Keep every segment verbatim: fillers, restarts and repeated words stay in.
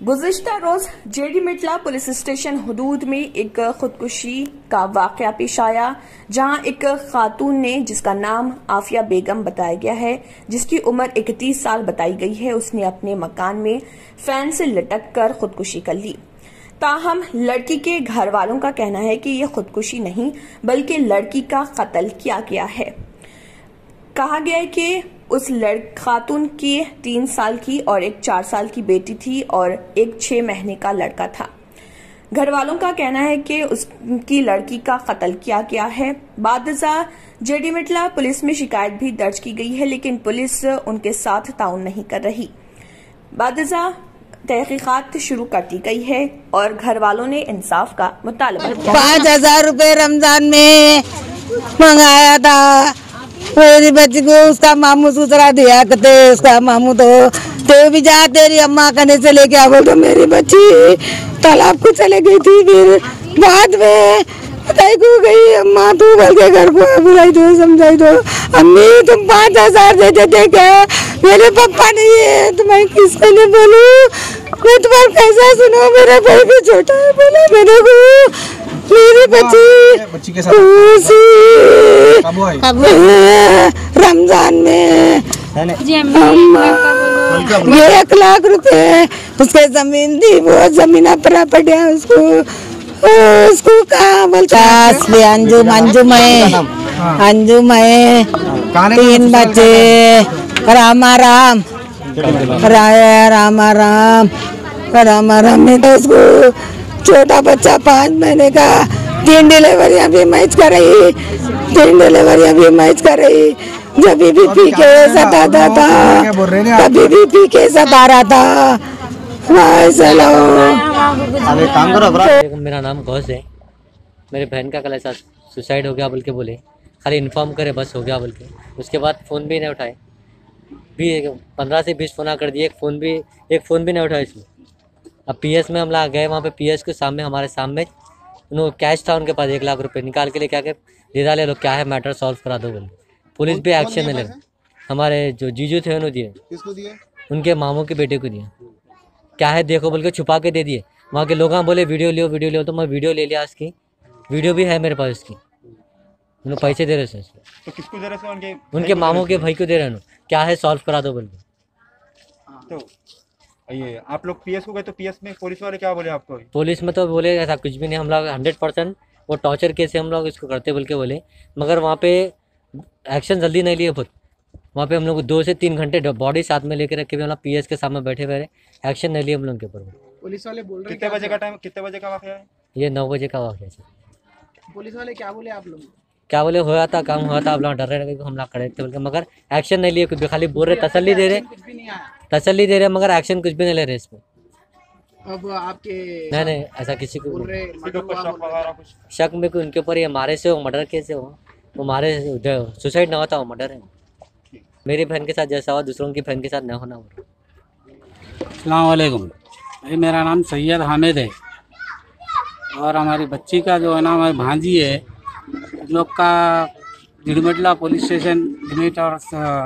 गुज़िश्ता रोज Jeedimetla police station हुदूद में एक खुदकुशी का वाकया पेश आया, जहां एक खातून ने, जिसका नाम आफिया बेगम बताया गया है, जिसकी उम्र इकतीस साल बताई गई है, उसने अपने मकान में फैन से लटक कर खुदकुशी कर ली। ताहम लड़की के घर वालों का कहना है कि यह खुदकुशी नहीं बल्कि लड़की का कत्ल किया गया है। कहा गया है कि उस लड़ खातून की तीन साल की और एक चार साल की बेटी थी और एक छह महीने का लड़का था। घर वालों का कहना है कि उसकी लड़की का कत्ल किया गया है। बादजा जेडी मिटला पुलिस में शिकायत भी दर्ज की गई है, लेकिन पुलिस उनके साथ ताउन नहीं कर रही। बादजा तहकीकात शुरू कर दी गई है और घर वालों ने इंसाफ का मुतालबा किया। पाँच हजार रूपए रमजान में मंगाया था मेरी बच्ची को, उसका मामू दूसरा दिया करते, उसका मामू तो तो भी जा तेरी अम्मा कहने से लेके आ, बोल तो मेरी बच्ची तालाब को चले गई थी। फिर बाद में बताई को गई अम्मा तू बोल के घर को बुलाई दो, समझाई दो, अम्मी तुम पाँच हजार दे देते क्या, मेरे पापा नहीं है तो मैं किसके लिए बोलूं, मैं तुम्हारा कैसा सुनो, मेरा भाई भी छोटा है, बोला मेरे को मेरी बच्ची बच्ची के साथ रमजान में अम्मा ये एक लाख रुपए उसके जमीन दी, वो जमीन पर पड़ा उसको उसको कहा बोलता अंजुम अंजुम है अंजुम है तीन बच्चे रामा राम राया रामा राम रामा राम में तो उसको छोटा बच्चा पाँच महीने का, तीन डिलीवरियां भी मैच कर रही तीन डिलीवरियां भी मैच कर रही जब भी पी के सताता था, कभी भी पी के सता रहा था। काम करो। मेरा नाम गौस है, मेरे बहन का कल ऐसा सुसाइड हो गया बोल के बोले, खाली इन्फॉर्म करे बस हो गया बोल के, उसके बाद फ़ोन भी नहीं उठाए, भी पंद्रह से बीस फ़ोन कर दिए, एक फ़ोन भी एक फ़ोन भी नहीं उठाया इसमें। अब पीएस में हम लोग गए, वहाँ पे पीएस के सामने हमारे सामने उन्होंने कैश था उनके पास, एक लाख रुपए निकाल के ले क्या के ले डाले लोग, क्या है मैटर सॉल्व करा दो बोले। पुलिस भी एक्शन नहीं ले, हमारे जो जीजू थे उन्होंने दिए, किसको दिए? उनके मामू के बेटे को दिया, क्या है देखो बोल के छुपा के दे दिए। वहाँ के लोग बोले वीडियो लियो वीडियो लियो, तो मैं वीडियो ले लिया, उसकी वीडियो भी है मेरे पास उसकी, उन्होंने पैसे दे रहे थे। तो किसको दे रहे थे? उनके उनके मामू के भाई को दे रहे हैं, क्या है सॉल्व करा दो बोल के। तो ये आप लोग पीएस को गए तो पीएस में पुलिस वाले क्या बोले आपको? पुलिस में तो बोले ऐसा कुछ भी नहीं, हम लोग हंड्रेड परसेंट वो टॉर्चर केस है, हम लोग इसको करते बोल के बोले, मगर वहाँ पे एक्शन जल्दी नहीं लिए खुद। वहाँ पे हम लोग दो से तीन घंटे बॉडी साथ में लेके रखे हुए, हम लोग पीएस के सामने बैठे हुए, एक्शन नहीं लिए हम लोग के ऊपर। पुलिस वाले बोल रहे कितने बजे का टाइम, कितने बजे का वाकया है? ये नौ बजे का वाकया है। पुलिस वाले क्या बोले आप लोग? क्या बोले हुआ था काम हुआ था, आप लोग डर रहे हम लोग खड़े थे बोल के, मगर एक्शन नहीं लिए कुछ भी, खाली बोल रहे तसल्ली दे रहे तसल्ली दे रहे मगर एक्शन कुछ भी नहीं ले रहे इसमें। अब आपके नहीं नहीं ऐसा किसी को शक में कोई उनके ऊपर ये मारे से हो, मर्डर केस है, वो वो मारे सुसाइड ना होता, वो मर्डर है। मेरी बहन के साथ जैसा हुआ दूसरों की बहन के साथ ना होना। अस्सलाम वालेकुम, मेरा नाम सैयद हामिद है और हमारी बच्ची का जो है ना हमारी भांजी है, लोग का जिड़मिटला पुलिस स्टेशन जिमिट और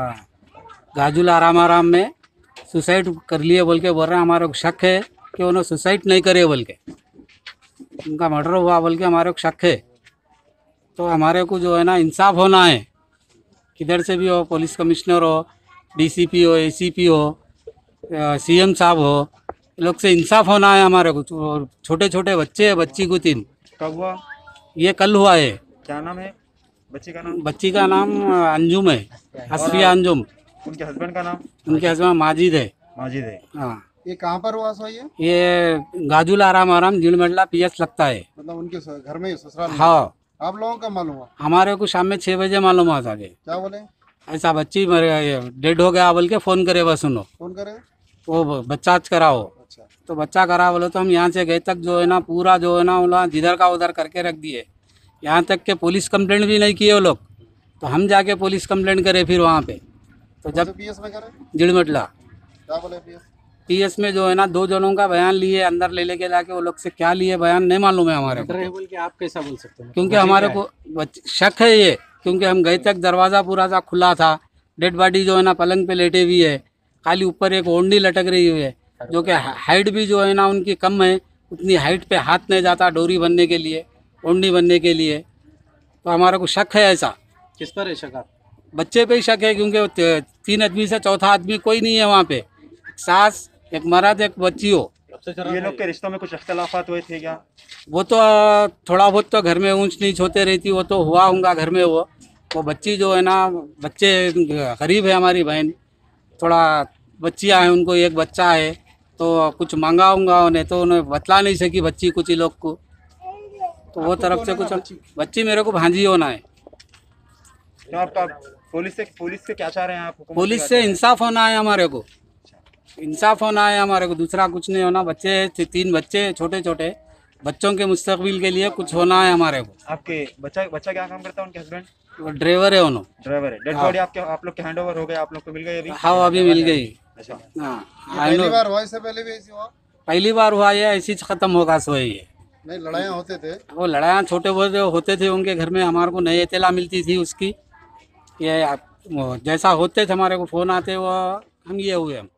गाजुला रामाराम में सुसाइड कर लिए बोल के बोल रहे हैं। हमारे को शक है कि उन्होंने सुसाइड नहीं करे बोल के, उनका मर्डर हुआ बोल के हमारे को शक है। तो हमारे को जो है ना इंसाफ होना है, किधर से भी हो, पुलिस कमिश्नर हो, डीसीपी हो, एसीपी हो, सीएम साहब हो, लोग से इंसाफ होना है हमारे को। छोटे छोटे बच्चे हैं, बच्ची को तीन। कब हुआ ये? कल हुआ है। क्या नाम है बच्ची का? नाम बच्ची का नाम अंजुम है, असफिया अंजुम। उनके हस्बैंड का नाम? उनके हस्बैंड माजिद है। माजिद है। हाँ। ये कहाँ पर हुआ सो? ये ये गाजुल आराम आराम जिड़मिटला पीएस लगता है, मतलब उनके घर में ससुराल में? हाँ। आप लोगों का मालूम हुआ? हमारे को शाम में छह बजे मालूम हुआ था। क्या बोले? ऐसा बच्ची मरे डेड हो गया बोल के फोन करे, बस सुनो फोन करे वो बच्चा कराओ। अच्छा। तो बच्चा करा बोले तो हम यहाँ से गए तक जो है ना पूरा जो है ना वो जिधर का उधर करके रख दिए, यहाँ तक के पुलिस कंप्लेंट भी नहीं किए वो लोग। तो हम जाके पुलिस कंप्लेंट करे फिर वहाँ पे। तो जब पीएस में करे जिड़मिटला क्या बोले? पीएस पीएस में जो है ना दो जनों का बयान लिए, अंदर ले लेके जाके वो लोग से क्या लिए बयान नहीं मालूम है हमारे को। बोल के आप कैसा बोल सकते हैं? क्योंकि हमारे को शक है ये, क्योंकि हम गए तक दरवाज़ा पूरा सा खुला था, डेड बॉडी जो है ना पलंग पे लेटे हुई है, खाली ऊपर एक ओढ़नी लटक रही हुई है। जो कि हाइट भी जो है ना उनकी कम है, उतनी हाइट पे हाथ नहीं जाता डोरी बनने के लिए, ओढ़नी बनने के लिए। तो हमारा को शक है ऐसा। किस पर है शक आप? बच्चे पे ही शक है, क्योंकि तीन आदमी से चौथा आदमी कोई नहीं है वहाँ पे। सास, एक मर्द, एक बच्ची हो। ये लोग के रिश्तों में कुछ अख्तिलाफात हुए थे क्या? वो तो थोड़ा बहुत तो घर में ऊंच नीच होते रहती, वो तो हुआ होगा घर में। वो वो बच्ची जो है ना, बच्चे गरीब है हमारी बहन, थोड़ा बच्चियाँ हैं, उनको एक बच्चा है, तो कुछ मांगा होगा उन्हें, तो उन्हें बतला नहीं सकी बच्ची कुछ ही लोग को। तो वो तरफ से कुछ बच्ची मेरे को भांजी होना है। तो आपका पुलिस से पुलिस से क्या चाह रहे हैं आप? पुलिस से इंसाफ होना है हमारे को, इंसाफ होना है हमारे को, दूसरा कुछ नहीं होना। बच्चे तीन बच्चे छोटे छोटे बच्चों के मुस्तकबिल के लिए कुछ होना है हमारे को। आपके बच्चा बच्चा क्या काम करता है? उनके हस्बैंड वो ड्राइवर है, उन्होंने ड्राइवर है। डेड बॉडी आपके आप लोग के हैंड ओवर हो गए? आप लोग को मिल गई अभी? हाँ, अभी मिल गई। अच्छा, हाँ, पहली बार हुआ, इससे पहले भी ऐसी हुआ? पहली बार हुआ, ये ऐसी खत्म होगा सो ये। नहीं, लड़ाइयाँ होते थे? वो लड़ाइयाँ छोटे बहुत होते थे उनके घर में, हमारे को नई इत्तला मिलती थी उसकी। ये जैसा होते थे हमारे को फोन आते, वो हम ये हुए हम